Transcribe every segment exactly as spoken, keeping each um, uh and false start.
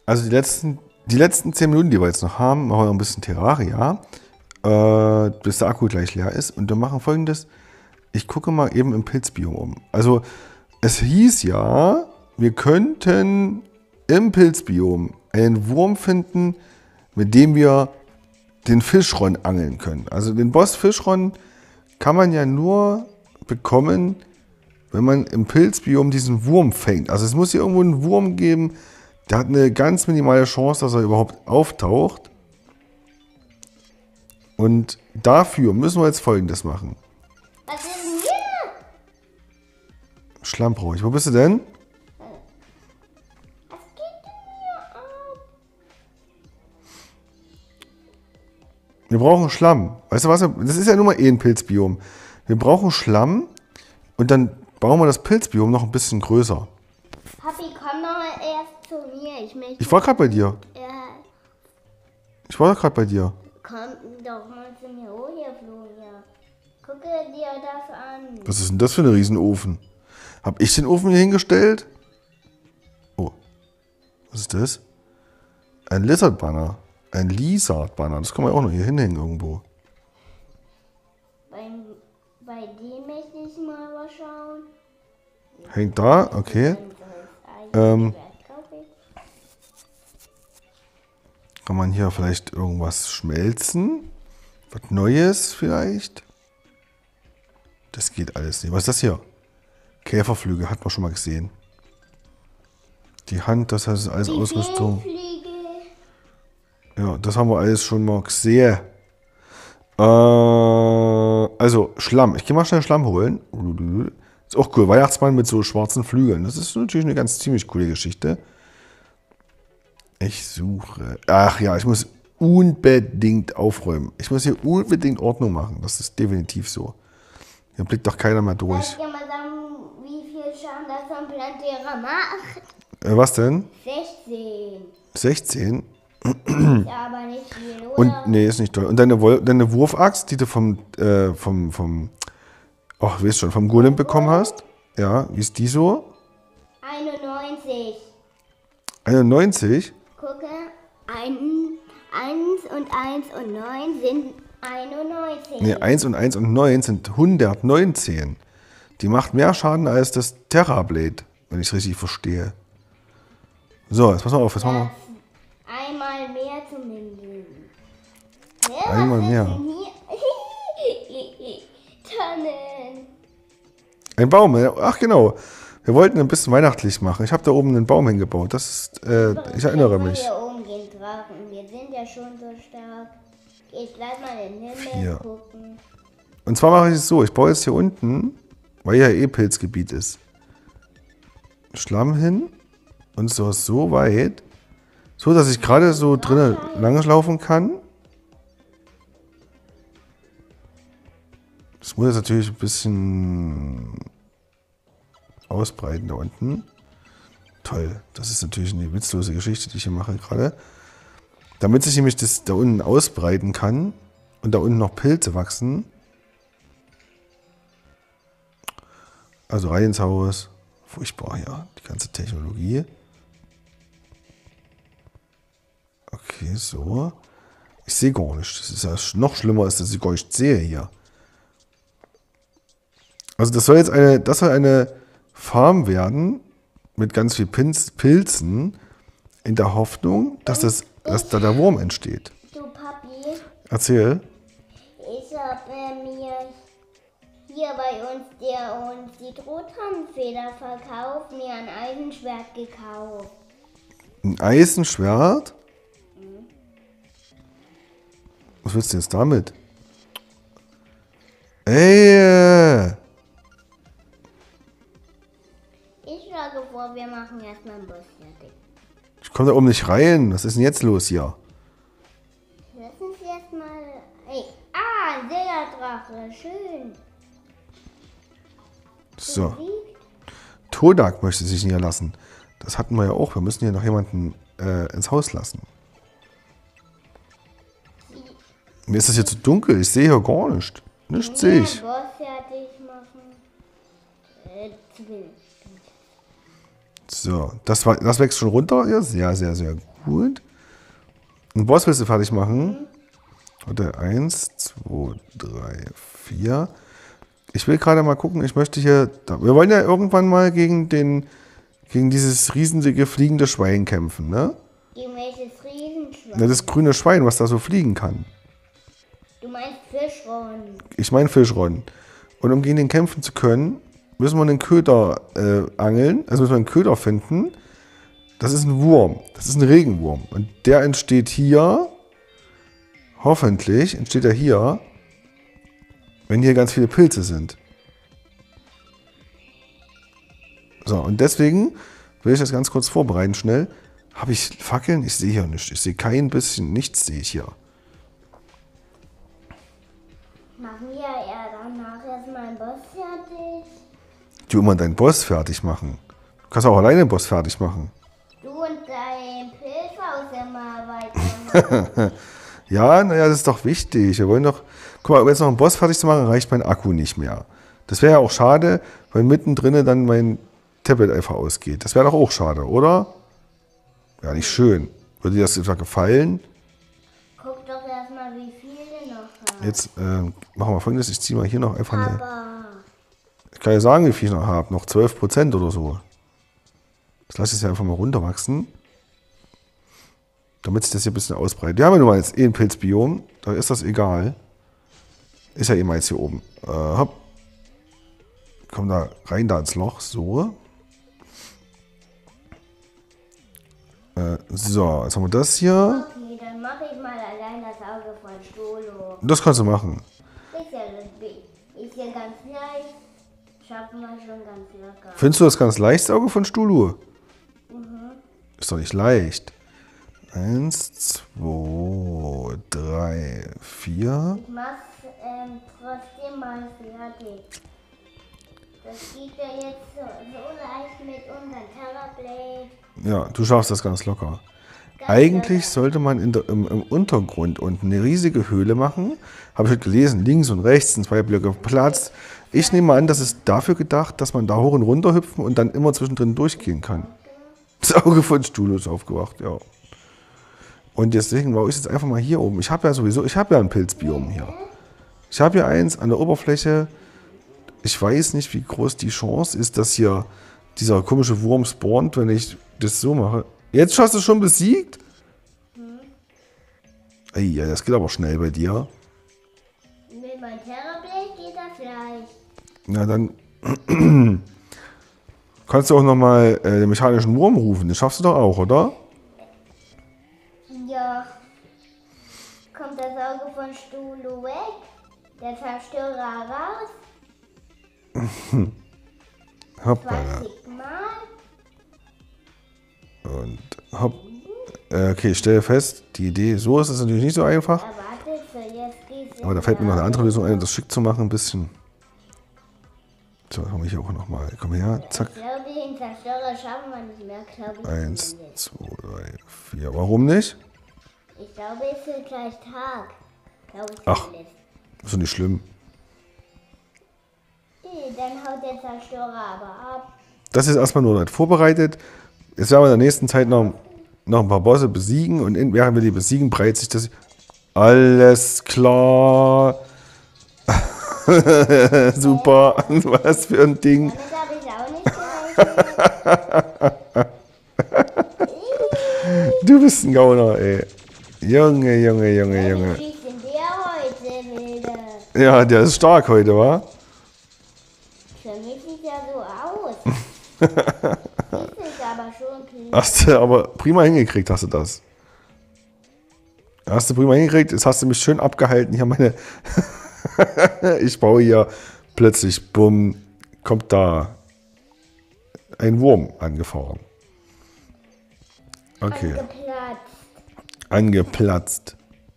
Also die letzten, die letzten zehn Minuten, die wir jetzt noch haben, machen wir noch ein bisschen Terraria, äh, bis der Akku gleich leer ist. Und wir machen Folgendes. Ich gucke mal eben im Pilzbiom um. Also es hieß ja, wir könnten im Pilzbiom einen Wurm finden, mit dem wir den Fischron angeln können. Also den Boss-Fischron kann man ja nur bekommen, wenn man im Pilzbiom diesen Wurm fängt. Also es muss hier irgendwo einen Wurm geben, der hat eine ganz minimale Chance, dass er überhaupt auftaucht. Und dafür müssen wir jetzt Folgendes machen. Was ist denn hier? Schlamm brauche ich. Wo bist du denn? Was geht denn hier ab? Wir brauchen Schlamm. Weißt du was? Das ist ja nur mal eh ein Pilzbiom. Wir brauchen Schlamm und dann bauen wir das Pilzbiom noch ein bisschen größer. Papi, komm doch mal erst zu mir. Ich möchte. Ich war gerade bei dir. Ja, Ich war gerade bei dir. komm doch mal zu mir hoch hier, Florian. Gucke dir das an. Was ist denn das für ein Riesenofen? Hab ich den Ofen hier hingestellt? Oh. Was ist das? Ein Lizard-Banner. Ein Lizard-Banner. Das kann man auch noch hier hinhängen irgendwo. Bei, bei dem möchte ich mal was schauen. Hängt da? Okay. Ähm. Kann man hier vielleicht irgendwas schmelzen? Was Neues vielleicht? Das geht alles nicht. Was ist das hier? Käferflügel, hat man schon mal gesehen. Die Hand, das heißt alles Ausrüstung. Ja, das haben wir alles schon mal gesehen. Äh, also Schlamm. Ich gehe mal schnell Schlamm holen. Ist auch cool. Weihnachtsmann mit so schwarzen Flügeln. Das ist natürlich eine ganz ziemlich coole Geschichte. Ich suche. Ach ja, ich muss unbedingt aufräumen. Ich muss hier unbedingt Ordnung machen. Das ist definitiv so. Hier blickt doch keiner mehr durch. Soll ich dir mal sagen, wie viel Schaden das am Plantera macht? Äh, was denn? sechzehn. sechzehn? Ist aber nicht viel, oder? Und, nee, ist nicht toll. Und deine, Wol deine Wurfaxt, die du vom, äh, vom, vom, ach, weißt schon, vom Golem bekommen hast? Ja, wie ist die so? einundneunzig. einundneunzig? Gucke, ein, eins und eins und neun sind einundneunzig. Nee, eins und eins und neun sind hundertneunzehn. Die macht mehr Schaden als das Terrablade, wenn ich es richtig verstehe. So, jetzt pass mal auf, jetzt machen wir. Einmal mehr zumindest. Ja, Einmal was mehr. ist denn hier? Tannen. Ein Baum, ja. Ach genau. Wir wollten ein bisschen weihnachtlich machen. Ich habe da oben einen Baum hingebaut. Das ist, äh, ich erinnere mich. Hier oben gehen Drachen. Wir sind ja schon so stark. Ich bleib mal in den Himmel Hier. gucken. Und zwar mache ich es so, ich baue jetzt hier unten, weil ja eh Pilzgebiet ist, Schlamm hin und so so weit, so dass ich gerade so drinnen langlaufen kann. Das muss jetzt natürlich ein bisschen ausbreiten da unten. Toll, das ist natürlich eine witzlose Geschichte, die ich hier mache gerade. Damit sich nämlich das da unten ausbreiten kann und da unten noch Pilze wachsen. Also rein ins Haus. Furchtbar, ja, die ganze Technologie. Okay, so. Ich sehe gar nicht. Das ist ja noch schlimmer, als dass ich gar nicht sehe hier. Also das soll jetzt eine, das soll eine Farm werden mit ganz viel Pilz, Pilzen in der Hoffnung, dass, das, dass da der Wurm entsteht. Du Papi, Erzähl. ich habe äh, mir hier bei uns, der uns die Trothamfeder verkauft, mir ein Eisenschwert gekauft. Ein Eisenschwert? Was willst du jetzt damit? Ey! Ich schlage vor, wir machen erstmal einen Boss fertig. Ich komme da oben nicht rein. Was ist denn jetzt los hier? Lass uns erstmal. Hey, ah, ein Silberdrache, schön. So. Besiegt. Todak möchte sich niederlassen. Das hatten wir ja auch. Wir müssen hier noch jemanden äh, ins Haus lassen. Mir ist das hier zu dunkel. Ich sehe hier gar nicht. Nichts sehe ich. Boss fertig machen. Äh, zwölf. So, das, war, das wächst schon runter. Ja, sehr, sehr, sehr gut. Einen Boss willst du fertig machen? Warte, eins, zwei, drei, vier. Ich will gerade mal gucken, ich möchte hier... Da, wir wollen ja irgendwann mal gegen den... Gegen dieses riesige fliegende Schwein kämpfen, ne? Gegen welches Riesenschwein? Ja, das grüne Schwein, was da so fliegen kann. Du meinst Fischron. Ich meine Fischron. Und um gegen den kämpfen zu können, müssen wir einen Köder äh, angeln. Also müssen wir einen Köder finden. Das ist ein Wurm. Das ist ein Regenwurm. Und der entsteht hier. Hoffentlich entsteht er hier, wenn hier ganz viele Pilze sind. So, und deswegen will ich das ganz kurz vorbereiten, schnell. Habe ich Fackeln? Ich sehe hier nichts. Ich sehe kein bisschen, nichts sehe ich hier. Machen wir ja danach erstmal einen Boss fertig. Du immer deinen Boss fertig machen. Du kannst auch alleine den Boss fertig machen. Du und dein Pilzhaus immer weiter. Ja, naja, das ist doch wichtig. Wir wollen doch... Guck mal, um jetzt noch einen Boss fertig zu machen, reicht mein Akku nicht mehr. Das wäre ja auch schade, weil mittendrin dann mein Tablet einfach ausgeht. Das wäre doch auch schade, oder? Ja, nicht schön. Würde dir das etwa gefallen? Guck doch erstmal, wie viel du noch hast. Jetzt äh, machen wir Folgendes. Ich ziehe mal hier noch einfach eine... Aber Ich kann ja sagen, wie viel ich noch habe. Noch zwölf Prozent oder so. Das lasse ich jetzt einfach mal runterwachsen. Damit sich das hier ein bisschen ausbreitet. Wir haben ja nun mal jetzt eh ein Pilzbiom. Da ist das egal. Ist ja eh mal jetzt hier oben. Äh, hopp. Komm da rein, da ins Loch. So. Äh, so, jetzt haben wir das hier. okay, dann mache ich mal allein das Auge von Stolo. Das kannst du machen. Ist ja, ist ja ganz leicht. Schaffen wir schon ganz locker. Findest du das ganz leicht, das Auge von Stulu? Mhm. Ist doch nicht leicht. Eins, zwei, drei, vier. Ich mach's ähm, trotzdem mal fertig. Das geht ja jetzt so, so leicht mit unserem Terrablade. Ja, du schaffst das ganz locker. Ganz Eigentlich locker. sollte man in der, im, im Untergrund unten eine riesige Höhle machen. Habe ich heute gelesen, links und rechts sind zwei Blöcke Platz. Ich nehme an, das ist dafür gedacht, dass man da hoch und runter hüpfen und dann immer zwischendrin durchgehen kann. Das Auge von Stuhl ist aufgewacht, ja. Und deswegen baue ich jetzt einfach mal hier oben. Ich habe ja sowieso, ich habe ja ein Pilzbiom hier. Ich habe hier eins an der Oberfläche. Ich weiß nicht, wie groß die Chance ist, dass hier dieser komische Wurm spawnt, wenn ich das so mache. Jetzt hast du schon besiegt? Ey, ja, das geht aber schnell bei dir. Mit meinem Terrablade geht das leicht. Na dann kannst du auch nochmal äh, den mechanischen Wurm rufen. Das schaffst du doch auch, oder? Ja. Kommt das Auge von Stulu weg? Der Zerstörer raus? Hoppala. zwanzig Mal? Und hopp. Äh, okay, ich stelle fest, die Idee, so ist es natürlich nicht so einfach. Erwartet, so jetzt geht's. Aber da fällt mir noch eine andere Lösung ein, um das schick zu machen, ein bisschen. So, dann haben wir hier auch nochmal. Komm her, zack. Ich glaube, den Zerstörer schaffen wir nicht mehr, glaube ich. Eins, zumindest. zwei, drei, vier. Warum nicht? Ich glaube, es wird gleich Tag. Glaube ich Ach. zumindest. Ist doch nicht schlimm. Nee, dann haut der Zerstörer aber ab. Das ist erstmal nur nicht vorbereitet. Jetzt werden wir in der nächsten Zeit noch, noch ein paar Bosse besiegen und in, während wir die besiegen, breitet sich das. Alles klar. Super. Was für ein Ding. Damit habe ich auch nicht gerechnet. Du bist ein Gauner, ey. Junge, Junge, Junge, Wie Junge. sieht denn der heute, Wilde? Ja, der ist stark heute, wa? Für mich sieht er so aus. Sieht sich aber schon clean. Hast du aber prima hingekriegt, hast du das. Hast du prima hingekriegt, jetzt hast du mich schön abgehalten. Hier meine. Ich baue hier plötzlich, bumm, kommt da ein Wurm angefahren. Okay, Angeplatzt. angeplatzt.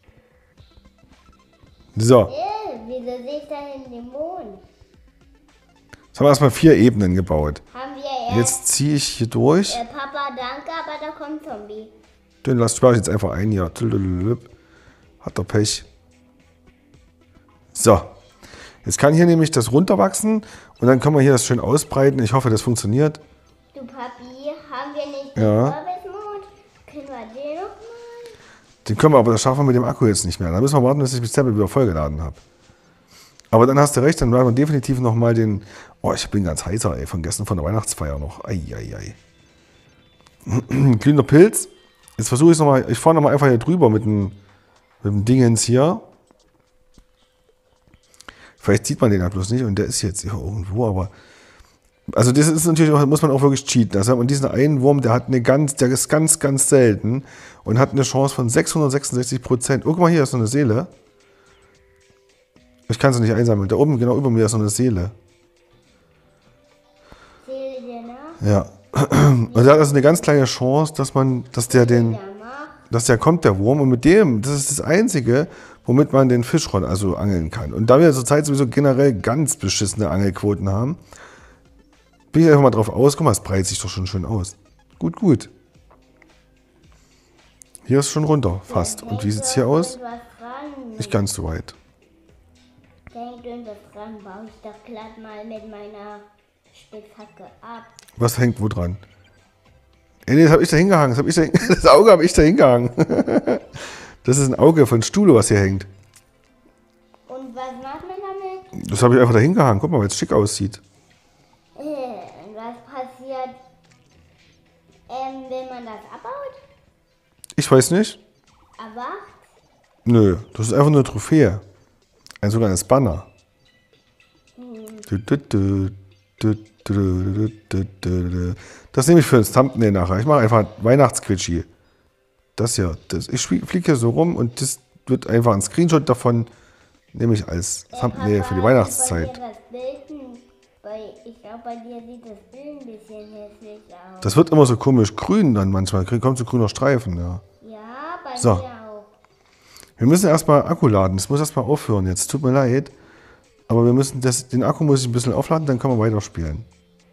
So, Äh, wieso sehe ich da in den Mond? jetzt haben wir erstmal vier Ebenen gebaut. Haben wir erst. Jetzt ziehe ich hier durch. Äh, Papa, danke, aber da kommt Zombie. Den lass sperre ich jetzt einfach ein hier. Hat der Pech. So. Jetzt kann hier nämlich das runterwachsen und dann können wir hier das schön ausbreiten. Ich hoffe, das funktioniert. Du Papi, haben wir nicht Ja. den Service-Mode? Können wir den noch Den können wir aber, das schaffen wir mit dem Akku jetzt nicht mehr. Da müssen wir warten, bis ich das Tablet wieder vollgeladen habe. Aber dann hast du recht, dann werden wir definitiv nochmal den... Oh, ich bin ganz heiser, ey, von gestern von der Weihnachtsfeier noch. Eieiei. Glühender Pilz. Jetzt versuche ich es nochmal, ich fahre nochmal einfach hier drüber mit dem, mit dem Dingens hier. Vielleicht sieht man den halt bloß nicht und der ist jetzt hier irgendwo, aber... Also das ist natürlich auch, muss man auch wirklich cheaten. Also und diesen einen Wurm, der hat eine ganz, der ist ganz, ganz selten und hat eine Chance von sechshundertsechsundsechzig Prozent. Oh, guck mal, hier ist noch eine Seele. Ich kann sie nicht einsammeln. Da oben, genau über mir, ist noch eine Seele. Seele dir nach? Ja. Und der hat also eine ganz kleine Chance, dass man, dass der den, dass der kommt, der Wurm. Und mit dem, das ist das Einzige, womit man den Fischroll also angeln kann. Und da wir zurzeit sowieso generell ganz beschissene Angelquoten haben, bin ich einfach mal drauf aus. Guck mal, es breitet sich doch schon schön aus. Gut, gut. Hier ist schon runter, fast. Und wie sieht es hier aus? Nicht ganz so weit. Da hängt irgendwas dran, baue ich doch glatt mal mit meiner Spitzhacke ab. Was hängt wo dran? Ey, nee, das habe ich da hingehangen. Das, hab ich da, das Auge habe ich da hingehangen. Das ist ein Auge von Stuhle, was hier hängt. Und was macht man damit? Das habe ich einfach da hingehangen. Guck mal, weil es schick aussieht. Äh, und was passiert, ähm, wenn man das abbaut? Ich weiß nicht. Erwacht? Nö, das ist einfach eine Trophäe. Ein sogenanntes Banner. Das nehme ich für ein Thumbnail nachher. Ich mache einfach Weihnachtsquitschi. Das hier. Das, ich fliege hier so rum und das wird einfach ein Screenshot davon, nehme ich als Thumbnail für die Weihnachtszeit. Ich glaube, bei dir sieht das Bild ein bisschen hässlich aus. Das wird immer so komisch grün dann manchmal. Kommt so grüner Streifen, ja. Ja, bei So. mir auch. Wir müssen erstmal Akku laden. Das muss erstmal aufhören jetzt. Tut mir leid. Aber wir müssen das, den Akku muss ich ein bisschen aufladen, dann können wir weiterspielen.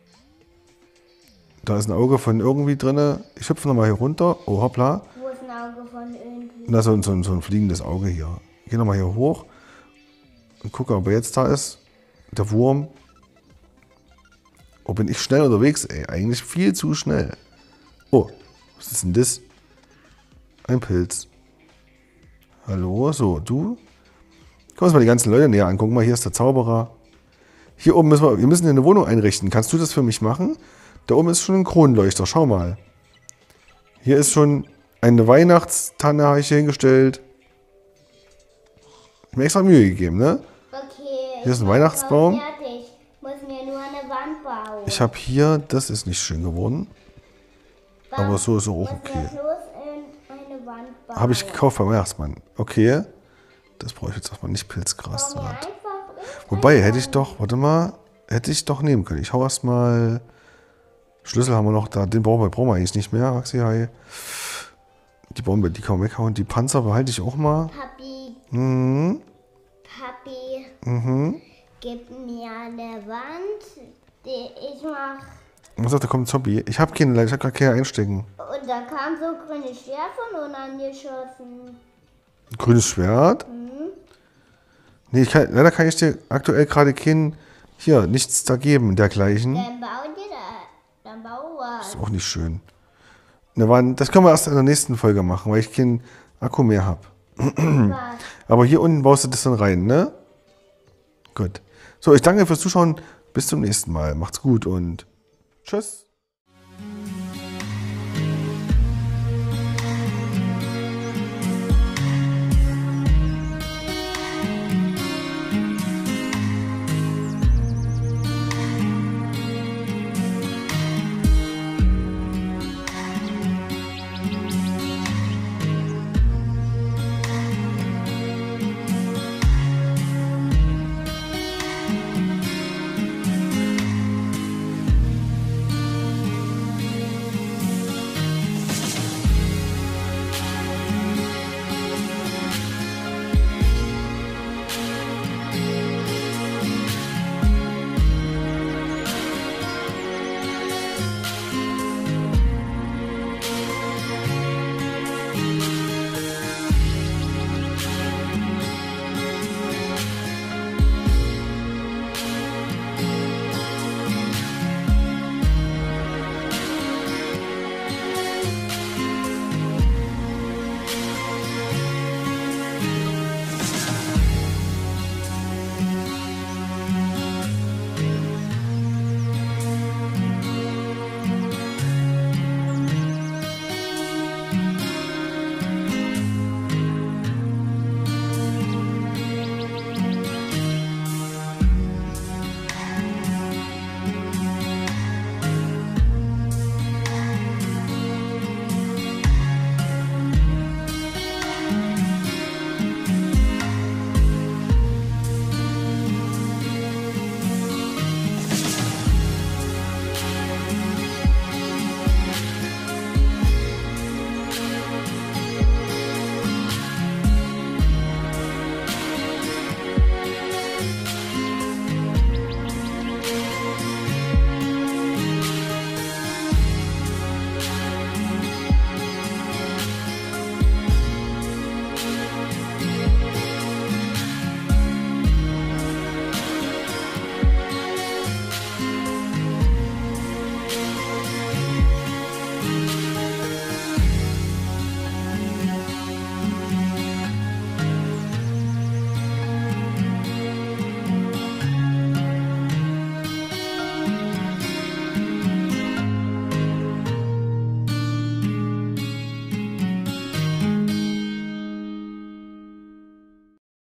Da ist ein Auge von irgendwie drin. Ich hüpfe nochmal hier runter. Oh, hoppla. Wo ist ein Auge von irgendwie? Und da ist so ein, so ein, so ein fliegendes Auge hier. Ich gehe nochmal hier hoch und gucke, ob er jetzt da ist. Der Wurm. Oh, bin ich schnell unterwegs, ey. Eigentlich viel zu schnell. Oh, was ist denn das? Ein Pilz. Hallo, so, du? Gucken wir uns mal die ganzen Leute näher an. Guck mal, hier ist der Zauberer. Hier oben müssen wir, wir müssen hier eine Wohnung einrichten. Kannst du das für mich machen? Da oben ist schon ein Kronleuchter, schau mal. Hier ist schon eine Weihnachtstanne, habe ich hier hingestellt. Ich habe mir extra Mühe gegeben, ne? Okay. Hier ist ein Weihnachtsbaum. Fertig. Muss mir nur eine Wand bauen. Ich habe hier, das ist nicht schön geworden. Aber so ist auch okay. Eine Wand bauen. Habe ich gekauft beim Weihnachtsmann. Okay. Das brauche ich jetzt erstmal nicht Pilzgrassalat. Wobei, hätte ich doch, warte mal, hätte ich doch nehmen können. Ich hau erstmal. Schlüssel haben wir noch da. Den brauchen wir, brauchen wir eigentlich nicht mehr. Maxi, hi. Die Bombe, die kann man weghauen. Die Panzer behalte ich auch mal. Papi. Mhm. Papi. Mhm. Gib mir eine Wand. Die ich mach. Was sagt, da kommt ein Zombie. Ich habe keine, ich habe gar keine einstecken. Und da kam so grüne Schwert von unten angeschossen. Ein grünes Schwert? Mhm. Nee, ich kann, leider kann ich dir aktuell gerade kein, hier, nichts da geben, dergleichen. Dann bau dir da. Dann bau was. Ist auch nicht schön. Eine Wand, das können wir erst in der nächsten Folge machen, weil ich keinen Akku mehr habe. Was? Aber hier unten baust du das dann rein, ne? Gut. So, ich danke fürs Zuschauen. Bis zum nächsten Mal. Macht's gut und tschüss.